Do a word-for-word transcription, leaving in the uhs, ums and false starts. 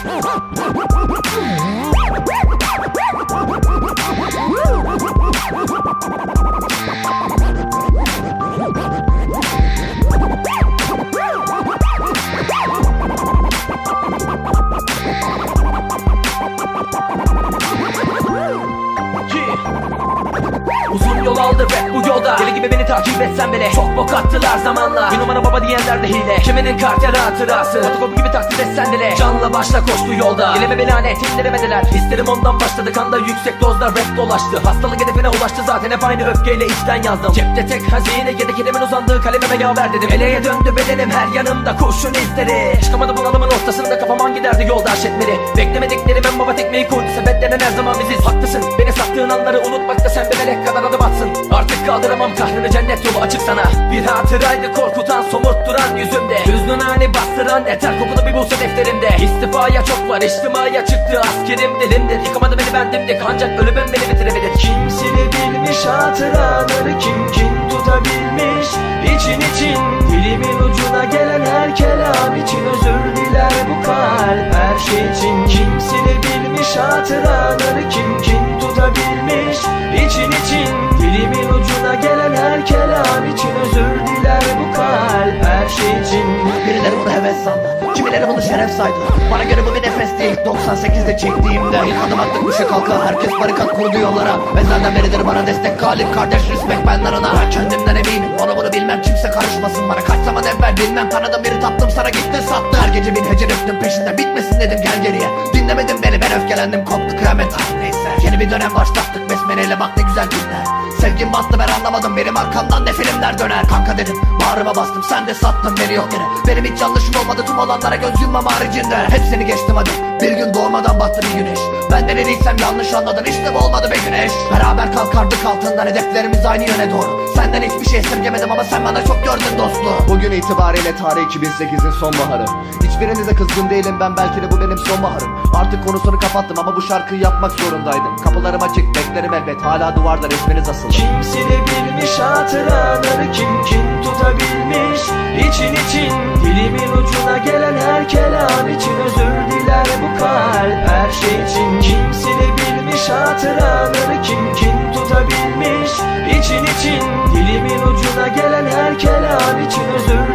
Uzun yol aldı rap bu yolda. Deli gibi beni takip etsen bile çok bok attılar zamanla. Bir numara baba diyenler de hile. Kiminin kartel hatırası. Fotokopi gibi taklit etsen dile. Canla başla koş bu yolda. Dileme beni lanet indiremediler. Hislerim ondan başladı, kanda yüksek dozda rap dolaştı. Hastalık hedefine ulaştı zaten, hep aynı öfkeyle içten yazdım. Cepte tek hazine, yedek elimin uzandığı kalemime yaver dedim. Eleye döndü bedenim, her yanımda kurşun izleri. Çıkamadı bunalımın ortasında, kafam giderdi yoldaş etmeli. Beklemediklerim en baba tekmeyi koydu, sebeplenen her zaman biziz. Haklısın, beni sattığın anları unutmakta sen bir melek kadar adım atsın. Artık kaldıramam kahrını, cennet yolu açık sana. Bir hatıraydı korkutan, somurtturan yüzümde. Hüznün hani bastıran, eter kokunu bir bulsa defterimde. İstifaya çok var, içtimaya çıktı askerim dilimdir. Yıkamadı beni bendimdik, ancak ölümüm beni bitirebilir. Kim silebilmiş hatıraları, kim kim tutabilmiş için için. Dilimin ucuna gelen her kelam için özür diler bu kalp her şey için. Kim silebilmiş hatıraları, kim kim tutabilmiş için için. Dilimin ucuna gelen her kelam için özür diler bu kalp her şey için. Birileri bunu heves sandı, kimileri bunu şeref saydı. Bana göre bu bir nefes değil, doksan sekizde çektiğimde. İlk adım attık düşe kalka, herkes barikat kurdu yollara. Ve senden beridir bana destek, galip kardeş respect benden ona. Ben kendimden eminim, onu bunu bilmem, kimse karışmasın bana. Kaç zaman evvel bilmem, tanıdım biri taptım sana gittin sattı. Her gece bin hece öptüm peşinden, bitmesin dedim gel geriye. Dinlemedin beni, ben öfkelendim, koptu kıyamet, ah neyse. Yeni bir dönem başlattık besmeleyle, bak ne güzel günler. Sevgim bastı, ben anlamadım, benim arkamdan ne filmler döner. Kanka dedim, bağrıma bastım, sen de sattın beni yok yere. Benim hiç yanlışım olmadı, tüm olanlara göz yummam haricinde. Hepsini geçtim hadi, bir gün doğmadan battı bir güneş. Benden en iyiysem yanlış anladın, işte bu olmadı be güneş. Beraber kalkardık altından, hedeflerimiz aynı yöne doğru. Senden hiçbir şey esirgemedim ama sen bana çok gördün dostluğu. Bugün itibariyle tarih iki bin sekizin sonbaharı. Hiçbirinize kızgın değilim ben, belki de bu benim sonbaharım. Artık konusunu kapattım ama bu şarkıyı yapmak zorundaydım. Kapılarım açık, beklerim elbet, hala duvarda resminiz asılı. Kim silebilmiş hatıraları, kim kim tutabilmiş için için. Dilimin ucuna gelen her kelam için özür diler bu kalp her şey için. Kim silebilmiş hatıraları, kim kim tutabilmiş için için. Dilimin ucuna gelen her kelam için özür